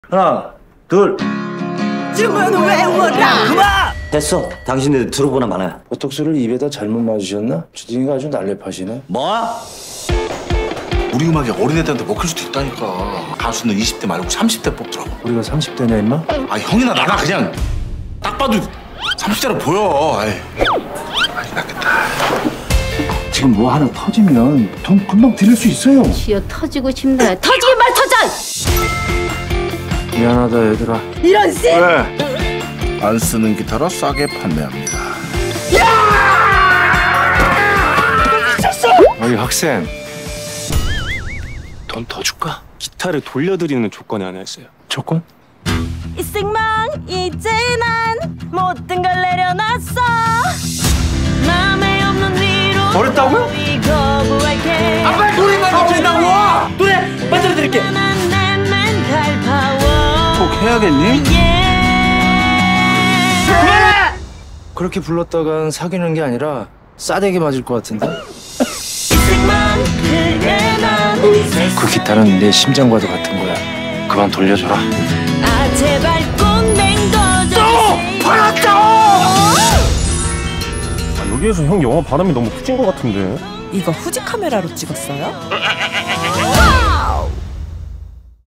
하나, 둘. 주문 외워라. 그만! 됐어. 당신들 들어보나 마나요. 보톡스를 입에다 잘못 맞으셨나? 주둥이가 아주 날렵하시네. 뭐? 우리 음악이 어린애들한테 먹힐 수도 있다니까. 가수는 20대 말고 30대 뽑더라고. 우리가 30대냐 임마? 아 형이나 나나 그냥 딱 봐도 30대로 보여. 아이 낫겠다. 지금 뭐 하나 터지면 돈 금방 드릴 수 있어요. 쥐어 터지고 싶네. 터지게 말 터져! 미안하다 얘들아. 이런 씨! 왜? 안 쓰는 기타라 싸게 판매합니다. 어이 학생, 돈 더 줄까? 기타를 돌려드리는 조건이 하나 있어요. 조건? 이 생망 이제 난 모든 걸 내려놨어. 맘에 없는 위로 버렸다고요? 거부할게. 빨리 노래만 해준다고! 노래 만들어드릴게. 내 멘탈 파워. 꼭 해야겠니? 그렇게 불렀다간 사귀는 게 아니라 싸대기 맞을 것 같은데? 이 생망 그래 난 그 기타는 내 심장과도 같은 거야. 그만 돌려줘라. 아 제발 꼭 냉도져. 여기에서 형 영화 발음이 너무 후진 것 같은데. 이거 후지 카메라로 찍었어요?